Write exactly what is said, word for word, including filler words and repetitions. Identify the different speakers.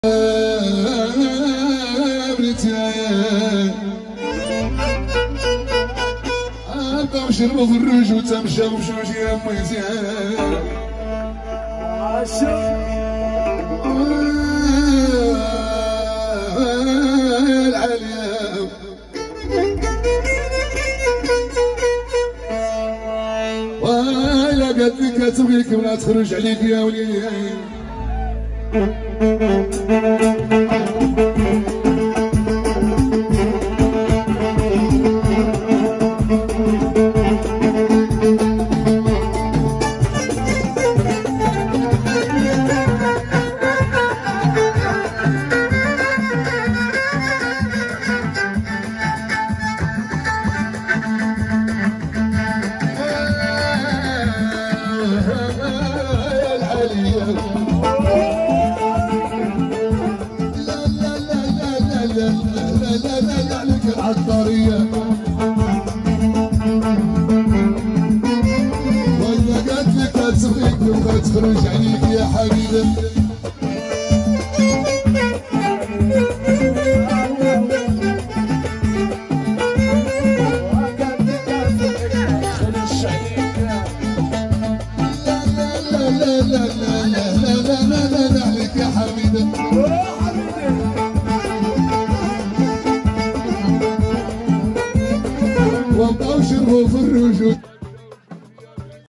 Speaker 1: شربوا في الرج وتمشى بشوش يا مزيان العليا ولا قد لك تبغيك ولا تخرج عليك يا وليدي. العطارية ولا قالت لك تبغيك وما تخرج عليك يا حبيبي.